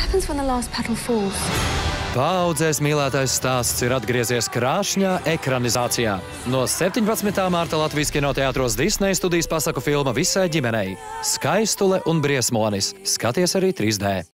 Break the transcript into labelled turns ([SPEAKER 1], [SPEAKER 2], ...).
[SPEAKER 1] happens when the last petal falls?
[SPEAKER 2] Paaudzēs mīlētais stāsts ir atgriezies krāšņā ekranizācijā. No 17. mārta Latvijas kinoteātros Disney studijas pasaku filma visai ģimenei. Skaistule un briesmonis. Skaties arī 3D.